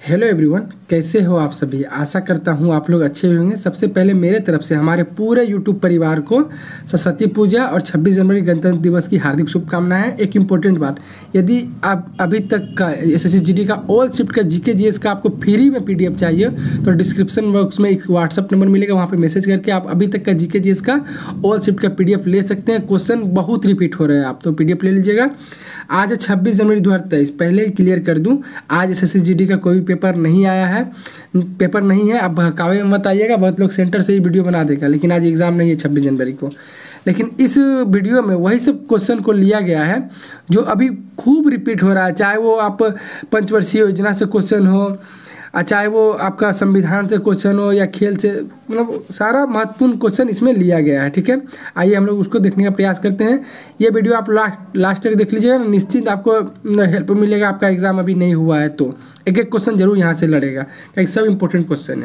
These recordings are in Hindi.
हेलो एवरीवन, कैसे हो आप सभी। आशा करता हूँ आप लोग अच्छे होंगे। सबसे पहले मेरे तरफ से हमारे पूरे यूट्यूब परिवार को सरस्वती पूजा और 26 जनवरी गणतंत्र दिवस की हार्दिक शुभकामनाएं। एक इम्पोर्टेंट बात, यदि आप अभी तक का SSGD का ऑल शिफ्ट का GK GS का आपको फ्री में PDF चाहिए तो डिस्क्रिप्शन बॉक्स में एक व्हाट्सअप नंबर मिलेगा, वहाँ पर मैसेज करके आप अभी तक का GK GS का ऑल शिफ्ट का PDF ले सकते हैं। क्वेश्चन बहुत रिपीट हो रहे हैं, आप तो PDF ले लीजिएगा। आज है 26 जनवरी 2023। पहले ही क्लियर कर दूं, आज SSGD का कोई पेपर नहीं आया है, पेपर नहीं है। आप बहकावे में मत आइएगा, बहुत लोग सेंटर से ही वीडियो बना देगा, लेकिन आज एग्ज़ाम नहीं है 26 जनवरी को। लेकिन इस वीडियो में वही सब क्वेश्चन को लिया गया है जो अभी खूब रिपीट हो रहा है, चाहे वो आप पंचवर्षीय योजना से क्वेश्चन हो, चाहे वो आपका संविधान से क्वेश्चन हो या खेल से, मतलब सारा महत्वपूर्ण क्वेश्चन इसमें लिया गया है। ठीक है, आइए हम लोग उसको देखने का प्रयास करते हैं। ये वीडियो आप लास्ट तक देख लीजिएगा, निश्चित आपको हेल्प मिलेगा। आपका एग्जाम अभी नहीं हुआ है तो एक एक क्वेश्चन जरूर यहाँ से लड़ेगा, क्योंकि सब इंपॉर्टेंट क्वेश्चन है।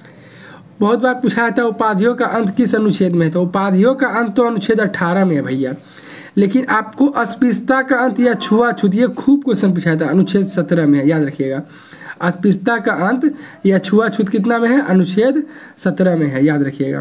बहुत बार पूछा जाता है उपाधियों का अंत किस अनुच्छेद में है, तो उपाधियों का अंत तो अनुच्छेद 18 में है भैया। लेकिन आपको अस्पृश्यता का अंत या छुआछूत, ये खूब क्वेश्चन पूछा जाता है, अनुच्छेद 17 में है, याद रखिएगा। अस्पृश्यता का अंत या छुआछूत कितना में है, अनुच्छेद 17 में है, याद रखिएगा।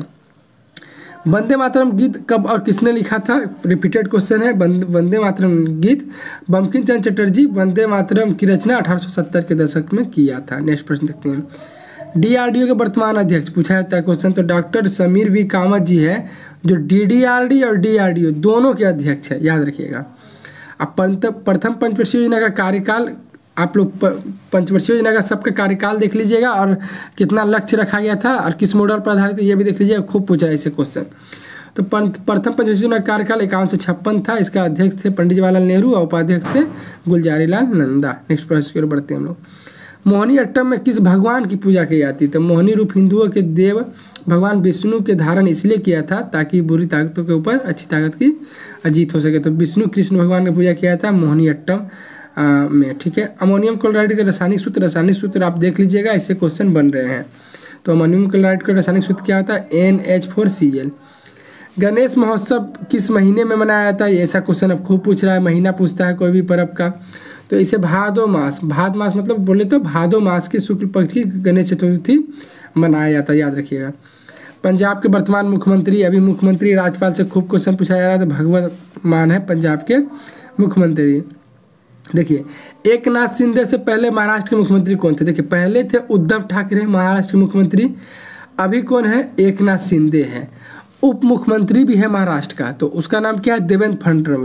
वंदे मातरम गीत कब और किसने लिखा था, रिपीटेड क्वेश्चन है। वंदे मातरम गीत बंकिम चंद्र चटर्जी वंदे मातरम की रचना 1870 के दशक में किया था। नेक्स्ट प्रश्न देखते हैं। DRDO के वर्तमान अध्यक्ष पूछा जाता है क्वेश्चन, तो डॉक्टर समीर V कामत जी है, जो DDRD और DRDO दोनों के अध्यक्ष है, याद रखिएगा। अब प्रथम पंचवर्षीय योजना का कार्यकाल, आप लोग पंचवर्षीय योजना का सबका कार्यकाल देख लीजिएगा और कितना लक्ष्य रखा गया था और किस मॉडल पर आधारित है ये भी देख लीजिएगा, खूब पूछ रहा है इसे क्वेश्चन। तो प्रथम पंचवर्षीय योजना का कार्यकाल 51 से 56 था। इसका अध्यक्ष थे पंडित जवाहरलाल नेहरू और उपाध्यक्ष थे गुलजारीलाल नंदा। नेक्स्ट प्रश्न की ओर बढ़ते हैं हम लोग। मोहिनी अट्टम में किस भगवान की पूजा की जाती है, तो मोहिनी रूप हिंदुओं के देव भगवान विष्णु के धारण इसलिए किया था ताकि बुरी ताकतों के ऊपर अच्छी ताकत की जीत हो सके। तो विष्णु कृष्ण भगवान की पूजा किया था मोहिनी अट्टम में। ठीक है, अमोनियम क्लोराइड का रासायनिक सूत्र आप देख लीजिएगा, इससे क्वेश्चन बन रहे हैं। तो अमोनियम क्लोराइड का रासायनिक सूत्र क्या होता है, NH4Cl। गणेश महोत्सव किस महीने में मनाया जाता है, ऐसा क्वेश्चन अब खूब पूछ रहा है, महीना पूछता है कोई भी पर्व का। तो इसे भादो मास मतलब बोले तो भादो मास के शुक्ल पक्ष की गणेश चतुर्थी मनाया जाता है, याद रखिएगा। पंजाब के वर्तमान मुख्यमंत्री, अभी मुख्यमंत्री राज्यपाल से खूब क्वेश्चन पूछा जा रहा है, तो भगवत मान है पंजाब के मुख्यमंत्री। देखिए, एकनाथ शिंदे से पहले महाराष्ट्र के मुख्यमंत्री कौन थे, देखिए पहले थे उद्धव ठाकरे महाराष्ट्र के मुख्यमंत्री, अभी कौन है, एकनाथ शिंदे है। उप मुख्यमंत्री भी है महाराष्ट्र का, तो उसका नाम क्या है, देवेंद्र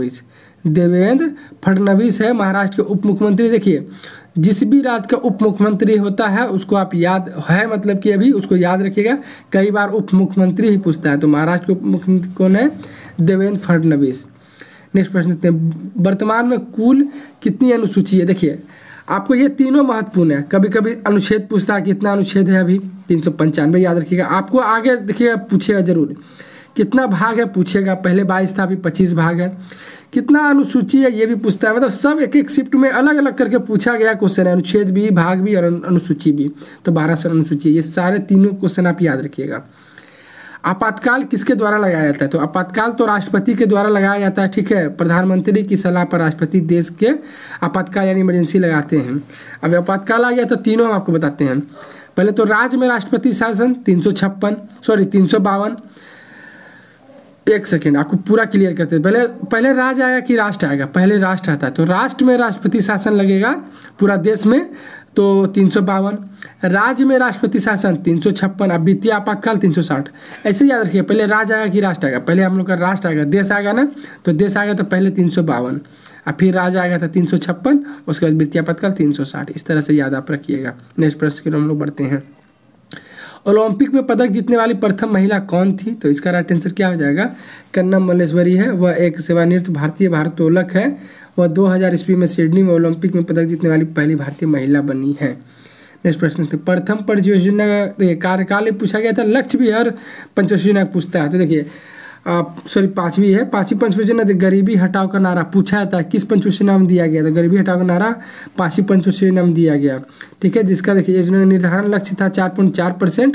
फडणवीस है महाराष्ट्र के उप मुख्यमंत्री। देखिए, जिस भी राज्य का उप मुख्यमंत्री होता है उसको आप याद है, मतलब कि अभी उसको याद रखिएगा, कई बार उप मुख्यमंत्री ही पूछता है। तो महाराष्ट्र के उप मुख्यमंत्री कौन है, देवेंद्र फडणवीस। नेक्स्ट प्रश्न देखते हैं। वर्तमान में कुल कितनी अनुसूची है, देखिए आपको ये तीनों महत्वपूर्ण है। कभी कभी अनुच्छेद पूछता है, कितना अनुच्छेद है अभी, 395, याद रखिएगा। आपको आगे देखिएगा पूछेगा जरूर, कितना भाग है पूछेगा, पहले 22 था अभी 25 भाग है। कितना अनुसूची है ये भी पूछता है, मतलब सब एक एक शिफ्ट में अलग अलग करके पूछा गया क्वेश्चन है, अनुच्छेद भी, भाग भी और अनुसूची भी। तो 12 अनुसूची है, ये सारे तीनों क्वेश्चन आप याद रखिएगा। आपातकाल किसके द्वारा लगाया जाता है, तो आपातकाल तो राष्ट्रपति के द्वारा लगाया जाता है। ठीक है, प्रधानमंत्री की सलाह पर राष्ट्रपति देश के आपातकाल यानी इमरजेंसी लगाते हैं। अब आपातकाल आ गया तो तीनों हम आपको बताते हैं। पहले तो राज्य में राष्ट्रपति शासन 352, एक सेकेंड आपको पूरा क्लियर करते हैं। पहले राज्य आएगा कि राष्ट्र आएगा, पहले राष्ट्र आता है, तो राष्ट्र में राष्ट्रपति शासन लगेगा पूरा देश में, तो 352। राज्य में राष्ट्रपति शासन 356, अब वित्तीय आपातकाल 360। ऐसे याद रखिए, पहले राज्य आएगा कि राष्ट्र आएगा, पहले हम लोग का राष्ट्र आएगा, देश आएगा ना, तो देश आएगा तो पहले 352, और फिर राज्य आएगा था 356, उसके बाद वित्तीय आपातकाल 360। इस तरह से याद आप रखिएगा। नेक्स्ट प्रश्न की हम लोग बढ़ते हैं। ओलंपिक में पदक जीतने वाली प्रथम महिला कौन थी, तो इसका राइट आंसर क्या हो जाएगा, कन्नम मल्लेश्वरी है। वह एक सेवानिवृत्त भारतीय भारोत्तोलक है। वह 2000 ईस्वी में सिडनी में ओलंपिक में पदक जीतने वाली पहली भारतीय महिला बनी है। नेक्स्ट प्रश्न, प्रथम परियोजना का कार्यकाल पूछा गया था, लक्ष्य भी हर पंचवर्षीय योजना पूछता है। तो देखिए पांचवी है, पांचवी पंचवर्षीय योजना गरीबी हटाओ का नारा पूछा जाता है, किस पंचवर्षीय योजना में दिया गया था, गरीबी हटाओ का नारा पांचवी पंचवर्षीय योजना में दिया गया। ठीक है, जिसका देखिए योजना का निर्धारण लक्ष्य था 4.4%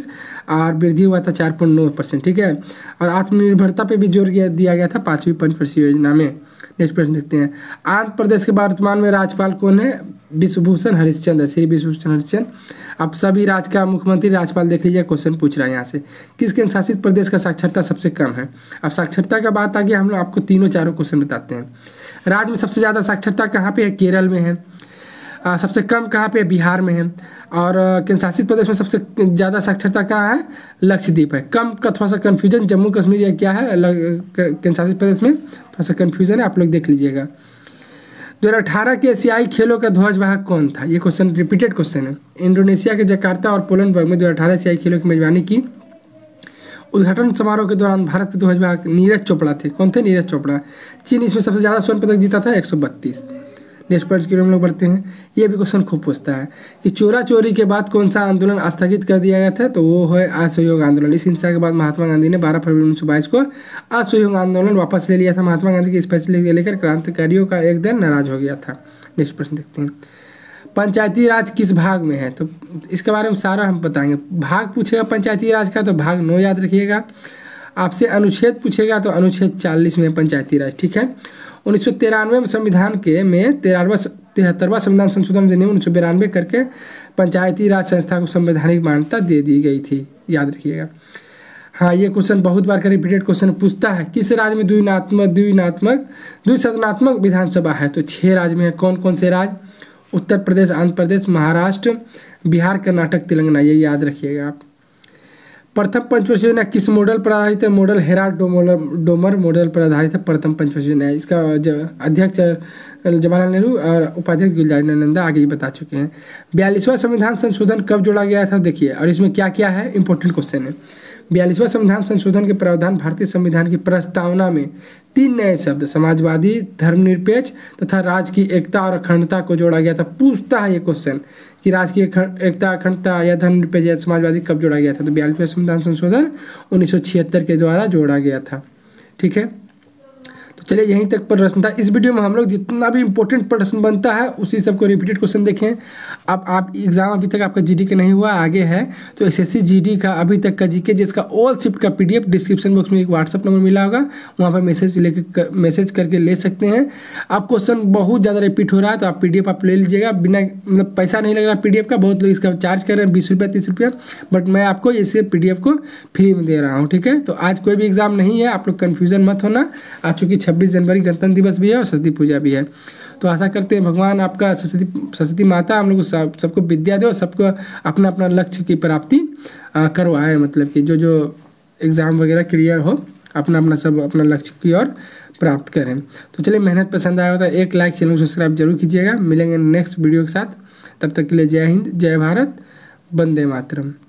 और वृद्धि हुआ था 4.9%। ठीक है, और आत्मनिर्भरता पे भी जोर दिया गया था 5वीं पंचवर्षीय योजना में। नेक्स्ट प्रश्न देखते हैं, आंध्र प्रदेश के वर्तमान में राज्यपाल कौन है? विश्वभूषण हरिश्चंद्र, श्री विश्वभूषण हरिश्चंद्र। अब सभी राज्य का मुख्यमंत्री राज्यपाल देख लीजिए, क्वेश्चन पूछ रहा है यहाँ से। किस केंद्र शासित प्रदेश का साक्षरता सबसे कम है? अब साक्षरता का बात आ गया, हम लोग आपको तीनों चारों क्वेश्चन बताते हैं। राज्य में सबसे ज़्यादा साक्षरता कहाँ पे है? केरल में है। सबसे कम कहाँ पे? बिहार में है। और केंद्र शासित प्रदेश में सबसे ज़्यादा साक्षरता कहाँ है? लक्षद्वीप है। कम का थोड़ा सा कन्फ्यूजन, जम्मू कश्मीर या क्या है केंद्र शासित प्रदेश में थोड़ा सा कन्फ्यूजन है, आप लोग देख लीजिएगा। 2018 के एशियाई खेलों का ध्वजवाहक कौन था? ये क्वेश्चन रिपीटेड क्वेश्चन है। इंडोनेशिया के जकार्ता और पोलैंड में 2018 एशियाई खेलों की मेजबानी की। उद्घाटन समारोह के दौरान भारत के ध्वजवाहक नीरज चोपड़ा थे। कौन थे? नीरज चोपड़ा। चीन इसमें सबसे ज़्यादा स्वर्ण पदक जीता था, 132। नेक्स्ट पॉइंट की हम लोग बढ़ते हैं। ये भी क्वेश्चन खूब पूछता है कि चोरा चोरी के बाद कौन सा आंदोलन स्थगित कर दिया गया था? तो वो है असहयोग आंदोलन। इस हिंसा के बाद महात्मा गांधी ने 12 फरवरी 1922 को असहयोग आंदोलन वापस ले लिया था। महात्मा गांधी के इस फैसले को लेकर क्रांतिकारियों का एक दल नाराज हो गया था। नेक्स्ट प्रश्न देखते हैं, पंचायती राज किस भाग में है? तो इसके बारे में सारा हम बताएंगे। भाग पूछेगा पंचायती राज का तो भाग 9 याद रखिएगा। आपसे अनुच्छेद पूछेगा तो अनुच्छेद 40 में पंचायती राज। ठीक है, 1993 में संविधान के में 73वां संविधान संशोधन अधिनियम 1992 करके पंचायती राज संस्था को संवैधानिक मान्यता दे दी गई थी, याद रखिएगा। हाँ, ये क्वेश्चन बहुत बार का रिपीटेड क्वेश्चन पूछता है, किस राज्य में द्विसदनात्मक विधानसभा है? तो 6 राज्य में है। कौन कौन से राज्य? उत्तर प्रदेश, आंध्र प्रदेश, महाराष्ट्र, बिहार, कर्नाटक, तेलंगाना। ये याद रखिएगा आप। प्रथम पंचवर्षीय योजना किस मॉडल पर आधारित है? मॉडल हेराल्ड डोमर मॉडल पर आधारित है प्रथम पंचवर्षीय योजना। इसका अध्यक्ष जवाहरलाल नेहरू और उपाध्यक्ष गुलजारीलाल आगे ही बता चुके हैं। 42वां संविधान संशोधन कब जोड़ा गया था? देखिए, और इसमें क्या क्या है, इंपॉर्टेंट क्वेश्चन है। 42वां संविधान संशोधन के प्रावधान भारतीय संविधान की प्रस्तावना में 3 नए शब्द समाजवादी, धर्मनिरपेक्ष तथा राज्य की एकता और अखंडता को जोड़ा गया था। पूछता है ये क्वेश्चन कि राज्य की एकता, अखंडता या धर्मनिरपेक्ष या समाजवादी कब जोड़ा गया था? तो 42वां संविधान संशोधन 1976 के द्वारा जोड़ा गया था। ठीक है, तो चलिए यहीं तक प्रश्न था। इस वीडियो में हम लोग जितना भी इंपॉर्टेंट प्रश्न बनता है उसी सबको रिपीटेड क्वेश्चन देखें। अब आप एग्जाम अभी तक आपका जीडी का नहीं हुआ, आगे है तो एसएससी जीडी का अभी तक का जीके जिसका ऑल शिफ्ट का पीडीएफ डिस्क्रिप्शन बॉक्स में एक व्हाट्सअप नंबर मिला होगा, वहाँ पर मैसेज करके ले सकते हैं। अब क्वेश्चन बहुत ज़्यादा रिपीट हो रहा है तो आप पीडीएफ आप ले लीजिएगा, बिना मतलब पैसा नहीं लग रहा पीडीएफ का। बहुत लोग इसका चार्ज कर रहे हैं 20 रुपये 30 रुपये, बट मैं आपको इसे पीडीएफ को फ्री में दे रहा हूँ। ठीक है, तो आज कोई भी एग्जाम नहीं है, आप लोग कन्फ्यूजन मत होना। आज चूँकि 26 जनवरी गणतंत्र दिवस भी है और सरस्वती पूजा भी है, तो आशा करते हैं भगवान आपका सरस्वती माता हम लोग सबको विद्या दे और सबको अपना अपना लक्ष्य की प्राप्ति करवाए। मतलब कि जो एग्ज़ाम वगैरह क्लियर हो, अपना अपना सब अपना लक्ष्य की ओर प्राप्त करें। तो चलिए, मेहनत पसंद आया हो तो एक लाइक, चैनल को सब्सक्राइब जरूर कीजिएगा। मिलेंगे नेक्स्ट वीडियो के साथ, तब तक के लिए जय हिंद, जय भारत, वंदे मातरम।